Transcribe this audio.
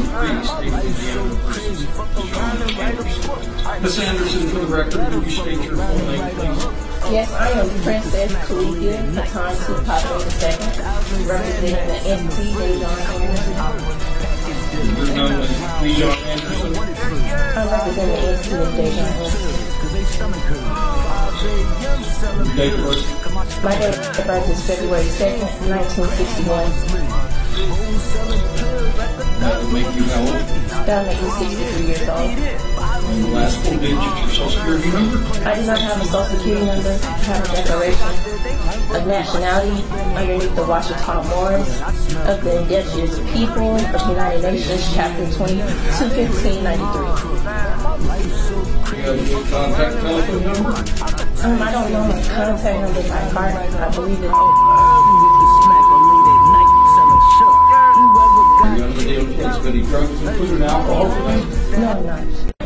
state of Indiana versus Deshaun Kennedy. Ms. Anderson, for the record, would you state your full name, please? Yes, I am Princess Khalifia Katansu Pate II, representing the entity Dejon Anderson. You're known as Dejon Anderson. I'm representing the entity of Dejon Anderson. Your date of birth? My date of birth is February 2nd, 1961. That would make you how old? That makes me 63 years old. And the last four digits of your social security number? I do not have a social security number. I have a declaration of nationality underneath the Ouachita Morris of the Indigenous People of the United Nations, Chapter 21593. Do you have a good contact telephone number? I don't know my contact number by heart. I believe it's Are you under the influence of any drugs, including alcohol today? no, I'm not.